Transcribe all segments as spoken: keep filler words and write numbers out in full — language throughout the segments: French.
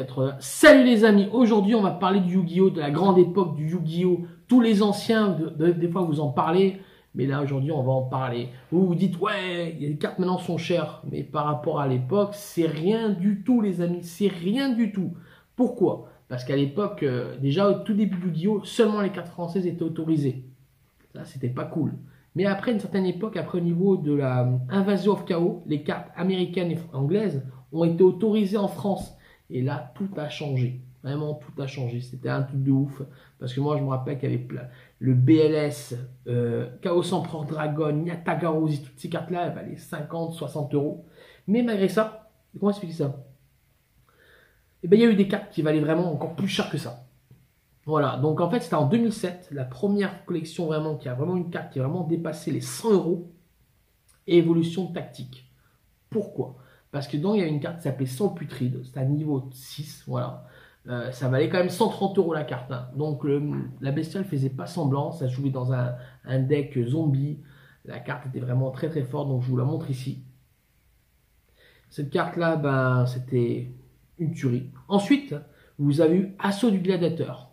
quatre-vingts. Salut les amis, aujourd'hui on va parler du Yu-Gi-Oh, de la grande époque du Yu-Gi-Oh. Tous les anciens, de, de, des fois vous en parlez, mais là aujourd'hui on va en parler. Vous vous dites ouais, les cartes maintenant sont chères, mais par rapport à l'époque, c'est rien du tout les amis, c'est rien du tout. Pourquoi? Parce qu'à l'époque, euh, déjà au tout début du Yu-Gi-Oh, seulement les cartes françaises étaient autorisées. Ça c'était pas cool. Mais après une certaine époque, après au niveau de la Invasion of Chaos, les cartes américaines et anglaises ont été autorisées en France. Et là, tout a changé. Vraiment, tout a changé. C'était un truc de ouf. Parce que moi, je me rappelle qu'il y avait plein. Le B L S, euh, Chaos Emperor Dragon, Yatagarasu, toutes ces cartes-là, elles valaient cinquante, soixante euros. Mais malgré ça, comment expliquer ça? Eh bien, il y a eu des cartes qui valaient vraiment encore plus cher que ça. Voilà. Donc, en fait, c'était en deux mille sept, la première collection vraiment, qui a vraiment une carte qui a vraiment dépassé les cent euros. Évolution tactique. Pourquoi? Parce que dedans, il y a une carte qui s'appelait Sang Putride. C'est à niveau six. Voilà. Euh, ça valait quand même cent trente euros la carte. Hein. Donc, le, la bestiole faisait pas semblant. Ça jouait dans un, un deck zombie. La carte était vraiment très très forte. Donc, je vous la montre ici. Cette carte-là, ben, c'était une tuerie. Ensuite, vous avez eu Assaut du Gladiateur.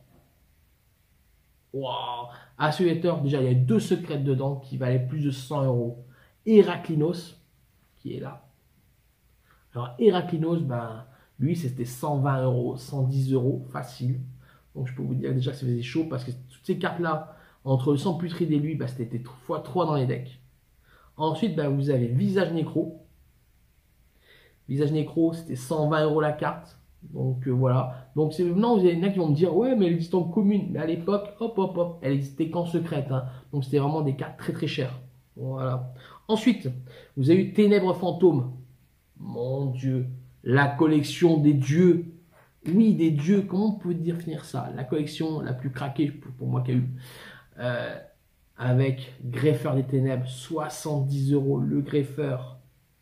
Waouh! Assaut du Gladiateur, déjà, il y a deux secrets dedans qui valaient plus de cent euros. Heraklinos, qui est là. Alors, Heraklinos, ben, lui, c'était cent vingt euros, cent dix euros, facile. Donc, je peux vous dire déjà que ça faisait chaud parce que toutes ces cartes-là, entre le sang putride et lui, ben, c'était fois trois dans les decks. Ensuite, ben, vous avez Visage Nécro. Visage Nécro, c'était cent vingt euros la carte. Donc, euh, voilà. Donc, maintenant, vous avez des qui vont me dire, ouais, mais elle existe en commune. Mais à l'époque, hop, hop, hop, elle existait qu'en secrète. Hein. Donc, c'était vraiment des cartes très, très chères. Voilà. Ensuite, vous avez eu Ténèbres Fantômes. Mon Dieu, la collection des dieux. Oui, des dieux, comment on peut définir ça? La collection la plus craquée pour, pour moi qu'il y a eu. Euh, avec Greffeur des Ténèbres, soixante-dix euros le Greffeur.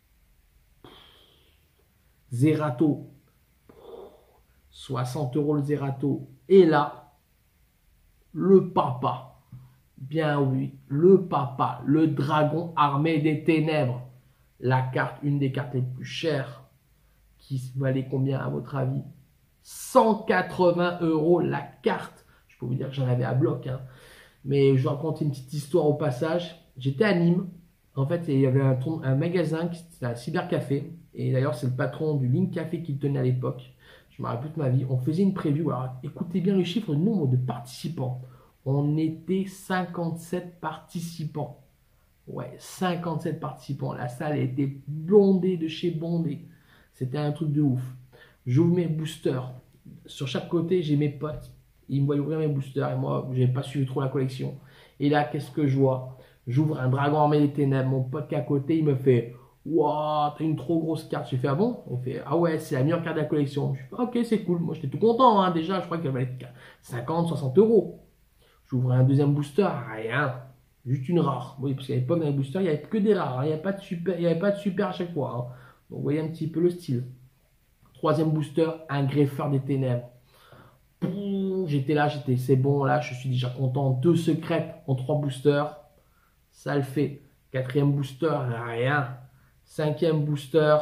Zerato, soixante euros le Zerato. Et là, le papa. Bien oui, le papa, le dragon armé des ténèbres. La carte, une des cartes les plus chères, qui valait combien à votre avis? cent quatre-vingts euros la carte. Je peux vous dire que j'en avais à bloc. Hein. Mais je vais raconter une petite histoire au passage. J'étais à Nîmes. En fait, il y avait un, un magasin, c'était un cybercafé. Et d'ailleurs, c'est le patron du Link Café qui le tenait à l'époque. Je me rappelle toute ma vie. On faisait une preview. Alors, écoutez bien le chiffre, le nombre de participants. On était cinquante-sept participants. Ouais, cinquante-sept participants. La salle était blindée de chez bondé. C'était un truc de ouf. J'ouvre mes boosters. Sur chaque côté, j'ai mes potes. Ils me voient ouvrir mes boosters. Et moi, je n'avais pas suivi trop la collection. Et là, qu'est-ce que je vois? J'ouvre un dragon armé des ténèbres. Mon pote qui est à côté, il me fait waouh, t'as une trop grosse carte. J'ai fait ah bon? Il fait ah ouais, c'est la meilleure carte de la collection. Je fais ok, c'est cool. Moi, j'étais tout content. Hein. Déjà, je crois qu'elle valait cinquante, soixante euros. J'ouvre un deuxième booster. Rien. Juste une rare. Oui, parce qu'à l'époque, dans les boosters, il n'y avait que des rares. Hein. Il n'y avait pas de super, il n'y avait pas de super à chaque fois. Hein. Donc, vous voyez un petit peu le style. Troisième booster, un Greffeur des Ténèbres. J'étais là, j'étais, c'est bon, là, je suis déjà content. Deux secrètes en trois boosters. Ça le fait. Quatrième booster, rien. Cinquième booster,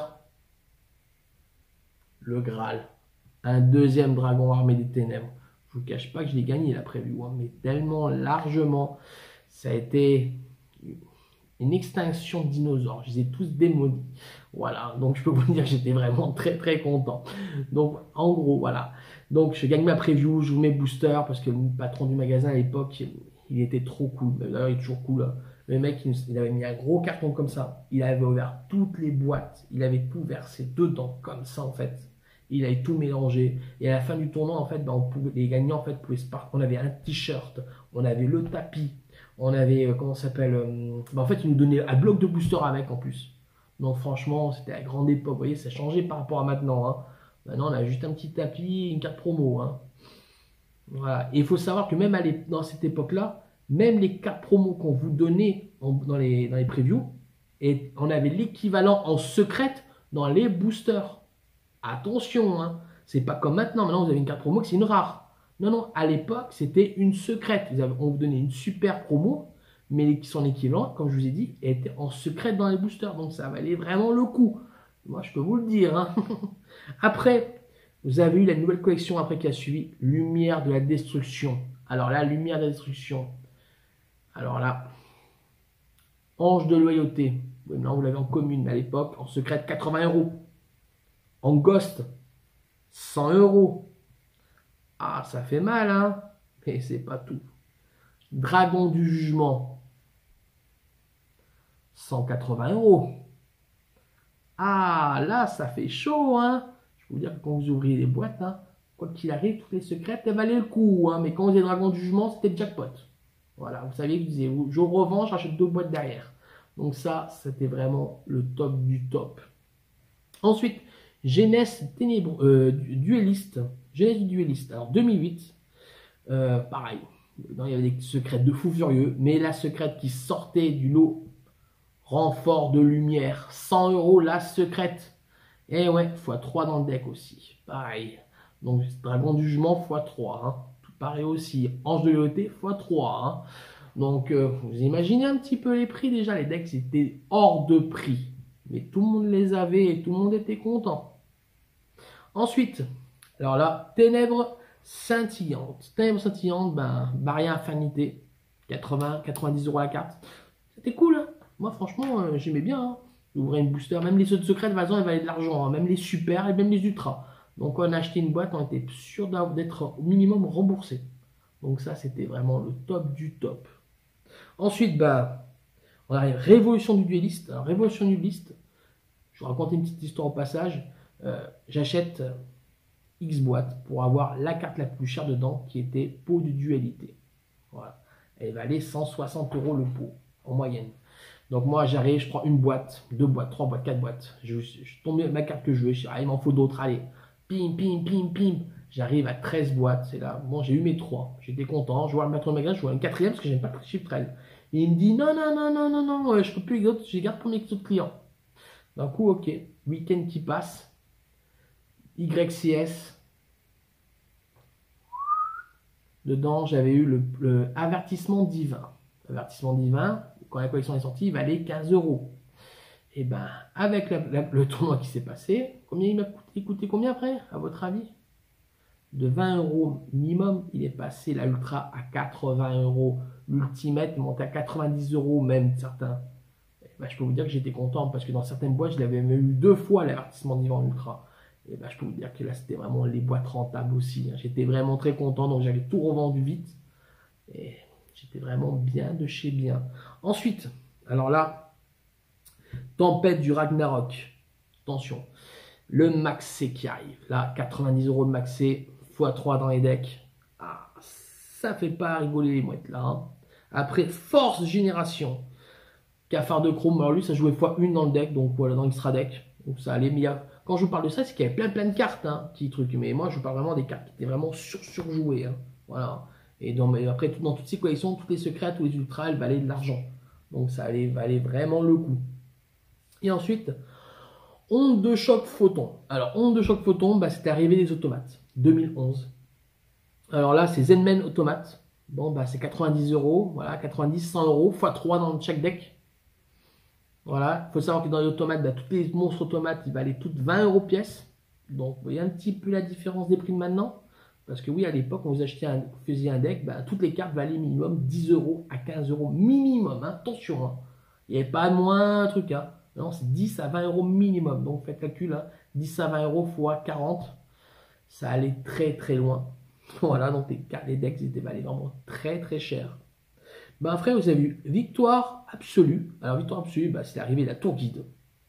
le Graal. Un deuxième dragon armé des ténèbres. Je ne vous cache pas que je l'ai gagné la preview, hein, mais tellement largement. Ça a été une extinction de dinosaures. Je les ai tous démolis. Voilà, donc je peux vous dire que j'étais vraiment très très content. Donc en gros, voilà. Donc je gagne ma preview, je vous mets booster parce que le patron du magasin à l'époque, il était trop cool. D'ailleurs, il est toujours cool. Hein. Le mec, il avait mis un gros carton comme ça. Il avait ouvert toutes les boîtes. Il avait tout versé dedans comme ça en fait. Il avait tout mélangé. Et à la fin du tournoi, en fait, ben, on pouvait, les gagnants en fait pouvaient se partir. On avait un t-shirt, on avait le tapis. On avait, euh, comment ça s'appelle euh, bah, en fait, ils nous donnaient un bloc de booster avec en plus. Donc, franchement, c'était à grande époque. Vous voyez, ça a changé par rapport à maintenant. Hein. Maintenant, on a juste un petit tapis et une carte promo. Hein. Voilà. Et il faut savoir que même à dans cette époque-là, même les cartes promo qu'on vous donnait en, dans, les, dans les previews, et on avait l'équivalent en secrète dans les boosters. Attention, hein. C'est pas comme maintenant. Maintenant, vous avez une carte promo que c'est une rare. Non, non, à l'époque, c'était une secrète. On vous donnait une super promo, mais son équivalent, comme je vous ai dit, était en secrète dans les boosters. Donc, ça valait vraiment le coup. Moi, je peux vous le dire. Hein. Après, Vous avez eu la nouvelle collection après qui a suivi, Lumière de la Destruction. Alors là, Lumière de la Destruction. Alors là, Ange de Loyauté. Oui, maintenant vous l'avez en commune, mais à l'époque, en secret, quatre-vingts euros. En Ghost, cent euros. Ah, ça fait mal, hein? Mais c'est pas tout. Dragon du Jugement, cent quatre-vingts euros. Ah, là, ça fait chaud, hein? Je peux vous dire que quand vous ouvriez les boîtes, hein, quoi qu'il arrive, toutes les secrètes, elles valaient le coup, hein, mais quand vous avez Dragon du Jugement, c'était jackpot. Voilà, vous saviez que vous disiez, je revends, j'achète deux boîtes derrière. Donc ça, c'était vraiment le top du top. Ensuite, Jeunesse ténébreux, euh, dueliste. Jeunesse du dueliste. Alors deux mille huit, euh, pareil. Non, il y avait des secrètes de fou furieux, mais la secrète qui sortait du lot, renfort de lumière, cent euros la secrète. Et ouais, fois trois dans le deck aussi, pareil. Donc Dragon du Jugement fois trois, hein. Tout pareil aussi. Ange de Loyauté fois trois, hein. Donc euh, vous imaginez un petit peu les prix déjà, les decks étaient hors de prix. Mais tout le monde les avait et tout le monde était content. Ensuite, alors là, Ténèbres scintillantes. Ténèbres scintillantes, ben, Barrière Infinité, quatre-vingts, quatre-vingt-dix euros la carte. C'était cool, hein. Moi, franchement, euh, j'aimais bien. Hein. Ouvrir une booster, même les autres secrets, de toute façon, elles valaient de l'argent. Hein. Même les super et même les ultras. Donc, on a acheté une boîte, on était sûr d'être au minimum remboursé. Donc, ça, c'était vraiment le top du top. Ensuite, bah, on arrive Révolution du dueliste. Alors, Révolution du dueliste, je vais raconter une petite histoire au passage. Euh, J'achète X boîtes pour avoir la carte la plus chère dedans, qui était pot de dualité. Voilà. Elle valait cent soixante euros le pot, en moyenne. Donc moi, j'arrive, je prends une boîte, deux boîtes, trois boîtes, quatre boîtes. Je, je tombe ma carte que je veux. Je dis, ah, il m'en faut d'autres, allez. Pim, pim, pim, pim. J'arrive à treize boîtes. C'est là. Bon, j'ai eu mes trois. J'étais content. Je vois le maître de magasin, je vois une quatrième parce que j'aime pas le chiffre treize. Et il me dit, non, non, non, non, non, non, euh, je peux plus les autres, je les garde pour mes autres clients. D'un coup, ok. Week-end qui passe. Y C S. Dedans, j'avais eu le, le avertissement divin. Avertissement divin, quand la collection est sortie, il valait quinze euros. Et ben, avec la, la, le tournoi qui s'est passé, combien il m'a coûté, coûté combien après, à votre avis? De vingt euros minimum, il est passé la ultra à quatre-vingts euros. L'ultimate est monté à quatre-vingt-dix euros même, certains. Et ben, je peux vous dire que j'étais content parce que dans certaines boîtes, je l'avais même eu deux fois l'avertissement divin ultra. Et ben, je peux vous dire que là, c'était vraiment les boîtes rentables aussi. Hein. J'étais vraiment très content, donc j'avais tout revendu vite. Et j'étais vraiment bien de chez bien. Ensuite, alors là, Tempête du Ragnarok. Attention, le maxé qui arrive. Là, quatre-vingt-dix euros de maxé, fois trois dans les decks. Ah, ça fait pas rigoler les mouettes là. Hein. Après, Force Génération. Cafard de Chrome, alors lui, ça jouait fois une dans le deck, donc voilà, dans l'extra deck. Donc ça allait, mais quand je vous parle de ça, c'est qu'il y avait plein plein de cartes, hein, petits trucs. Mais moi, je vous parle vraiment des cartes qui étaient vraiment sur surjouées. Hein. Voilà. Et dans, mais après, dans toutes ces collections, tous les secrets, tous les ultras, elles valaient de l'argent. Donc ça allait, valait vraiment le coup. Et ensuite, Onde de choc photon. Alors, Onde de choc photon, bah, c'était arrivé des automates. deux mille onze. Alors là, c'est Zenman Automate. Bon, bah, c'est quatre-vingt-dix euros. Voilà, quatre-vingt-dix, cent euros, fois trois dans chaque deck. Voilà, il faut savoir que dans les automates, bah, tous les monstres automates, ils valaient toutes vingt euros pièce. Donc, vous voyez un petit peu la différence des prix de maintenant. Parce que oui, à l'époque, quand vous achetiez un, vous faisiez un deck, bah, toutes les cartes valaient minimum dix euros à quinze euros minimum. Hein, attention, hein. Il n'y avait pas moins un truc. Hein. Non, c'est dix à vingt euros minimum. Donc, faites calcul. Hein. dix à vingt euros fois quarante. Ça allait très très loin. Voilà, donc les, les decks étaient valaient vraiment très très cher. Ben après, vous avez eu Victoire Absolue. Alors, Victoire Absolue, bah, c'est arrivé la Tour Guide.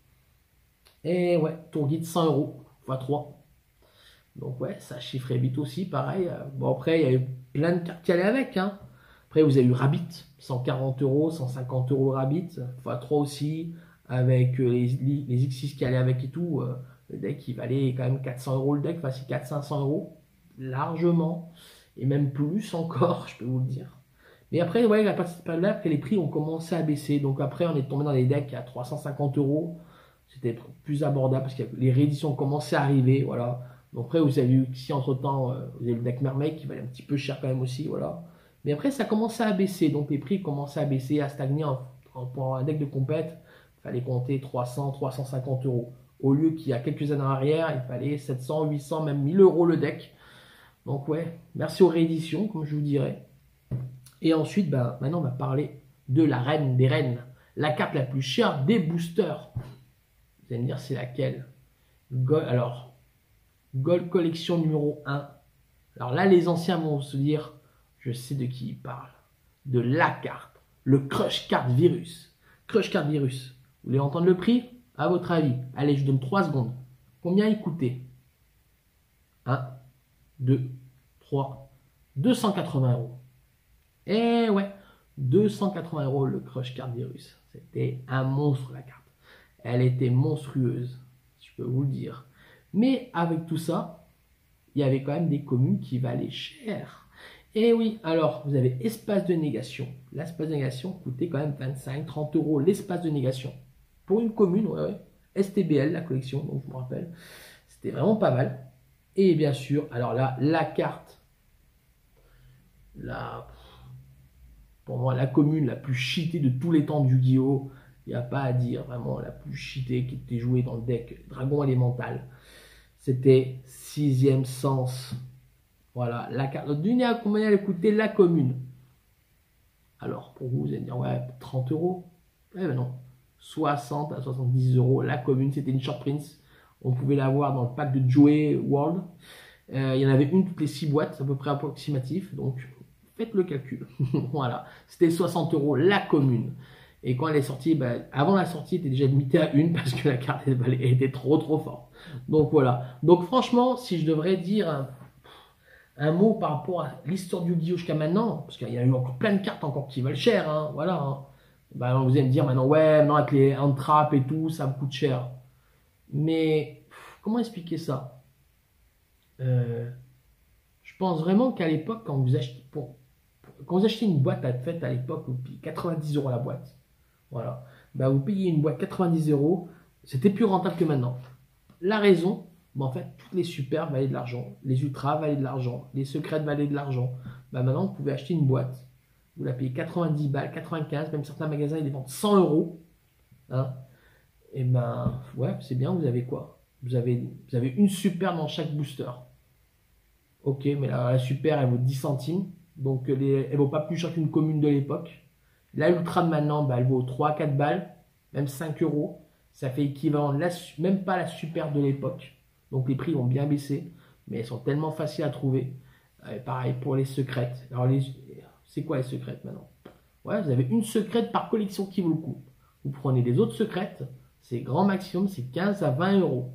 Et ouais, Tour Guide cent euros fois trois. Donc ouais, ça chiffrait vite aussi, pareil. Bon, après, il y avait plein de cartes qui allaient avec. Hein. Après, vous avez eu Rabbit, cent quarante euros, cent cinquante euros Rabbit, fois trois aussi, avec les, les X six qui allaient avec et tout. Le deck, il valait quand même quatre cents euros le deck, enfin, c'est quatre cents à cinq cents euros, largement, et même plus encore, je peux vous le dire. Mais après, ouais, la partie là que les prix ont commencé à baisser. Donc après, on est tombé dans des decks à trois cent cinquante euros. C'était plus abordable parce que les rééditions commençaient à arriver, voilà. Donc après, vous avez eu ici, entre-temps, euh, vous avez le deck Mermaid qui valait un petit peu cher quand même aussi, voilà. Mais après, ça commençait à baisser, donc les prix commençaient à baisser, à stagner. En, en, pour un deck de compète, il fallait compter trois cents, trois cent cinquante euros. Au lieu qu'il y a quelques années en arrière, il fallait sept cents, huit cents, même mille euros le deck. Donc ouais, merci aux rééditions, comme je vous dirais. Et ensuite, ben, maintenant, on va parler de la reine des reines. La carte la plus chère des boosters. Vous allez me dire, c'est laquelle? Gold, alors, Gold Collection numéro un. Alors là, les anciens vont se dire, je sais de qui ils parlent. De la carte. Le Crush Card Virus. Crush Card Virus. Vous voulez entendre le prix? À votre avis? Allez, je vous donne trois secondes. Combien il coûtait? un, deux, trois, deux cent quatre-vingts euros. Eh ouais, deux cent quatre-vingts euros le Crush Card Virus. C'était un monstre la carte. Elle était monstrueuse, je peux vous le dire. Mais avec tout ça, il y avait quand même des communes qui valaient cher. Et oui, alors vous avez espace de négation. L'espace de négation coûtait quand même vingt-cinq, trente euros l'espace de négation. Pour une commune, ouais, ouais. S T B L, la collection, donc je me rappelle. C'était vraiment pas mal. Et bien sûr, alors là, la carte, la, pour moi, la commune la plus cheatée de tous les temps du Yu-Gi-Oh! Il n'y a pas à dire, vraiment la plus cheatée qui était jouée dans le deck Dragon Élémental. C'était Sixième Sens. Voilà, la carte. Donc, Dunia, combien elle coûtait la commune? Alors, pour vous, vous allez me dire, ouais, trente euros. Eh ben non, soixante à soixante-dix euros. La commune, c'était une Short Prince. On pouvait l'avoir dans le pack de Joey World. Euh, il y en avait une toutes les six boîtes, c'est à peu près approximatif. Donc, faites le calcul. Voilà, c'était soixante euros la commune. Et quand elle est sortie, ben, avant la sortie, elle était déjà limitée à une parce que la carte elle était trop trop forte. Donc voilà. Donc franchement, si je devrais dire un, un mot par rapport à l'histoire du Yu-Gi-Oh! Jusqu'à maintenant, parce qu'il y a eu encore plein de cartes encore qui valent cher, hein, voilà. Hein. Ben, vous allez me dire maintenant, ouais, maintenant avec les entrappes et tout, ça me coûte cher. Mais comment expliquer ça? euh, Je pense vraiment qu'à l'époque, quand vous achetez pour, quand vous achetez une boîte à fête à l'époque, vous payez quatre-vingt-dix euros la boîte. Voilà. Bah, vous payez une boîte quatre-vingt-dix euros, c'était plus rentable que maintenant. La raison, bah, en fait, toutes les super valaient de l'argent, les ultras valaient de l'argent, les secrètes valaient de l'argent. Bah, maintenant, vous pouvez acheter une boîte, vous la payez quatre-vingt-dix balles, quatre-vingt-quinze, même certains magasins ils les vendent cent euros. Hein. Et ben, ouais, c'est bien, vous avez quoi? Vous avez, vous avez une super dans chaque booster. Ok, mais la, la super, elle vaut dix centimes, donc les, elle vaut pas plus cher qu'une commune de l'époque. La Ultra de maintenant, bah, elle vaut trois à quatre balles, même cinq euros. Ça fait équivalent, la, même pas la super de l'époque. Donc les prix vont bien baisser, mais elles sont tellement faciles à trouver. Euh, pareil pour les secrètes. Alors, c'est quoi les secrètes maintenant? Ouais, vous avez une secrète par collection qui vaut le coup. Vous prenez des autres secrètes, c'est grand maximum, c'est quinze à vingt euros.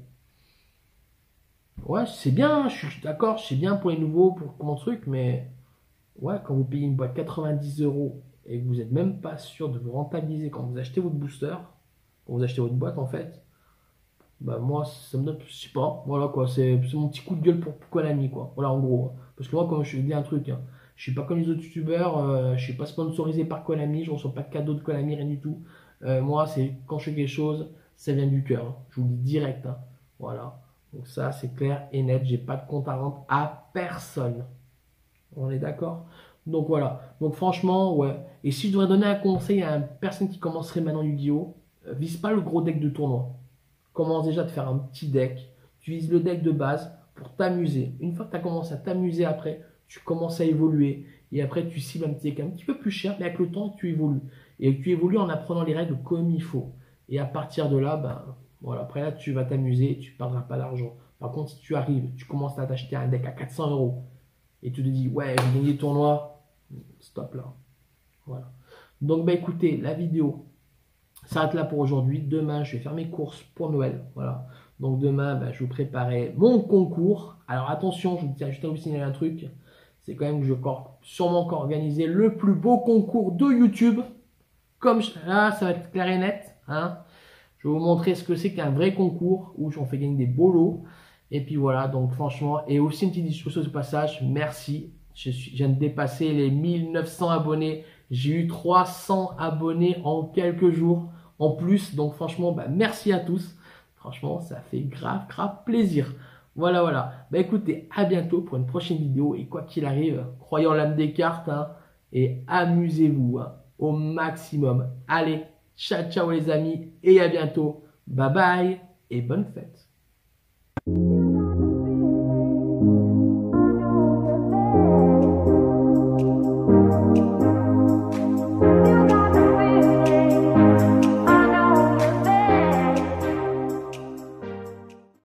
Ouais, c'est bien, je suis d'accord, c'est bien pour les nouveaux, pour mon truc, mais ouais, quand vous payez une boîte quatre-vingt-dix euros et que vous n'êtes même pas sûr de vous rentabiliser quand vous achetez votre booster, quand vous achetez votre boîte en fait, bah moi ça me donne, je sais pas, voilà quoi, c'est mon petit coup de gueule pour, pour Konami quoi, voilà en gros. Hein. Parce que moi comme je dis un truc, hein, je suis pas comme les autres youtubeurs, euh, je suis pas sponsorisé par Konami, je reçois pas de cadeau de Konami, rien du tout. Euh, moi c'est quand je fais quelque chose, ça vient du cœur, hein. Je vous le dis direct, hein. Voilà. Donc ça c'est clair et net, j'ai pas de compte à rendre à personne. On est d'accord? Donc voilà. Donc franchement, ouais. Et si je devrais donner un conseil à une personne qui commencerait maintenant Yu-Gi-Oh, euh, vise pas le gros deck de tournoi. Commence déjà à te faire un petit deck. Tu vises le deck de base pour t'amuser. Une fois que tu as commencé à t'amuser après, tu commences à évoluer. Et après, tu cibles un petit deck un petit peu plus cher, mais avec le temps, tu évolues. Et tu évolues en apprenant les règles comme il faut. Et à partir de là, ben, voilà, après là, tu vas t'amuser, tu ne perdras pas d'argent. Par contre, si tu arrives, tu commences à t'acheter un deck à quatre cents euros et tu te dis, ouais, j'ai gagné le tournoi, stop là. Voilà. Donc, bah, écoutez, la vidéo s'arrête là pour aujourd'hui. Demain, je vais faire mes courses pour Noël. Voilà. Donc, demain, bah, je vous préparer mon concours. Alors, attention, je vous tiens juste à vous signaler un truc. C'est quand même que je vais sûrement encore organiser le plus beau concours de YouTube. Comme là, ça va être clair et net. Hein. Je vais vous montrer ce que c'est qu'un vrai concours où j'en fais gagner des beaux lots. Et puis voilà, donc franchement, et aussi une petite discussion au passage, merci. Je, suis, je viens de dépasser les mille neuf cents abonnés. J'ai eu trois cents abonnés en quelques jours en plus. Donc franchement, bah, merci à tous. Franchement, ça fait grave, grave plaisir. Voilà, voilà. Bah écoutez, à bientôt pour une prochaine vidéo. Et quoi qu'il arrive, croyez en l'âme des cartes hein, et amusez-vous hein, au maximum. Allez, ciao, ciao les amis et à bientôt. Bye bye. et bonne fête.